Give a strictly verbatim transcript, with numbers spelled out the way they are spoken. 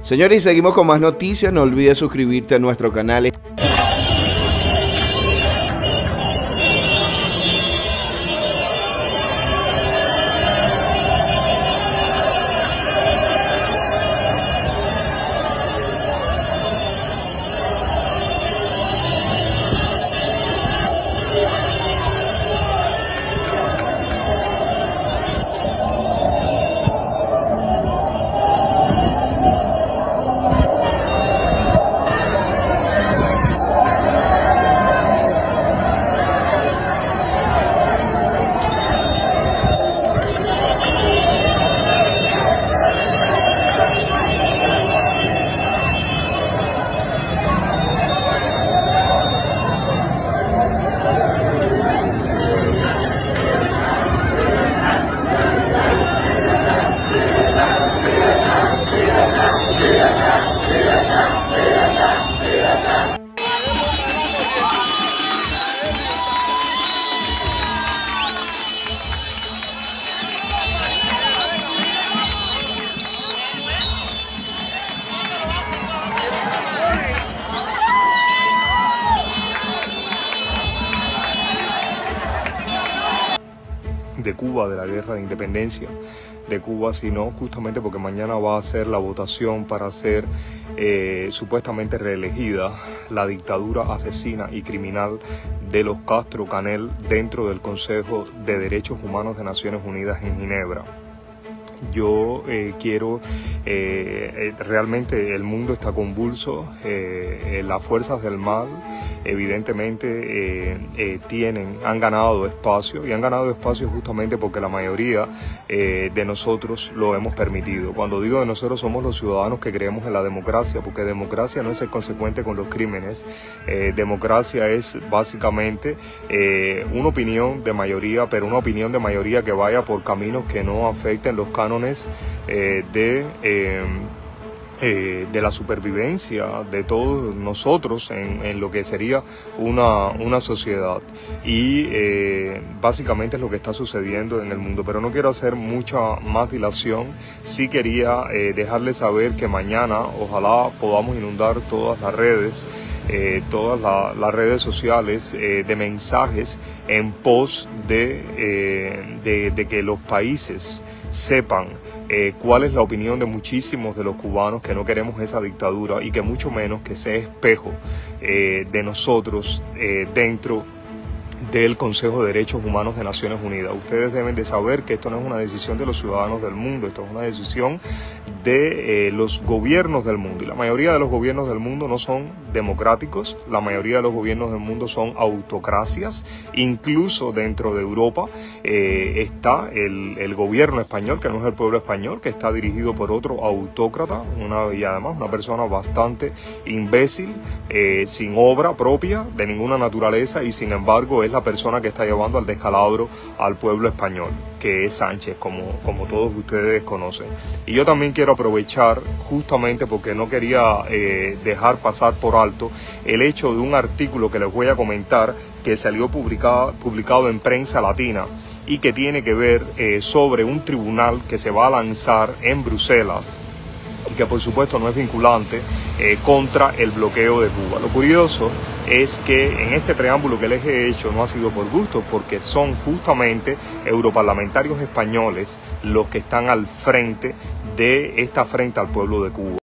Señores, seguimos con más noticias. No olvides suscribirte a nuestro canal. de Cuba, de la guerra de independencia de Cuba, sino justamente porque mañana va a ser la votación para ser eh, supuestamente reelegida la dictadura asesina y criminal de los Castro Canel dentro del Consejo de Derechos Humanos de Naciones Unidas en Ginebra. Yo eh, quiero, eh, realmente el mundo está convulso, eh, las fuerzas del mal evidentemente eh, eh, tienen, han ganado espacio y han ganado espacio justamente porque la mayoría eh, de nosotros lo hemos permitido. Cuando digo de nosotros, somos los ciudadanos que creemos en la democracia, porque democracia no es ser consecuente con los crímenes, eh, democracia es básicamente eh, una opinión de mayoría, pero una opinión de mayoría que vaya por caminos que no afecten los cánones Eh, de, eh, eh, de la supervivencia de todos nosotros en, en lo que sería una, una sociedad. Y eh, básicamente es lo que está sucediendo en el mundo. Pero no quiero hacer mucha más dilación. Sí quería eh, dejarles saber que mañana ojalá podamos inundar todas las redes, Eh, todas la, las redes sociales eh, de mensajes en pos de, eh, de, de que los países sepan eh, cuál es la opinión de muchísimos de los cubanos, que no queremos esa dictadura y que mucho menos que sea espejo eh, de nosotros eh, dentro del Consejo de Derechos Humanos de Naciones Unidas. Ustedes deben de saber que esto no es una decisión de los ciudadanos del mundo, esto es una decisión de eh, los gobiernos del mundo. Y la mayoría de los gobiernos del mundo no son democráticos, la mayoría de los gobiernos del mundo son autocracias. Incluso dentro de Europa eh, está el, el gobierno español, que no es el pueblo español, que está dirigido por otro autócrata, una, y además una persona bastante imbécil, eh, sin obra propia de ninguna naturaleza, y sin embargo es la persona que está llevando al descalabro al pueblo español, que es Sánchez, como, como todos ustedes conocen. Y yo también quiero aprovechar, justamente porque no quería eh, dejar pasar por alto el hecho de un artículo que les voy a comentar, que salió publicado, publicado en Prensa Latina, y que tiene que ver eh, sobre un tribunal que se va a lanzar en Bruselas, y que por supuesto no es vinculante, eh, contra el bloqueo de Cuba. Lo curioso es que en este preámbulo que les he hecho no ha sido por gusto, porque son justamente europarlamentarios españoles los que están al frente de esta afrenta al pueblo de Cuba.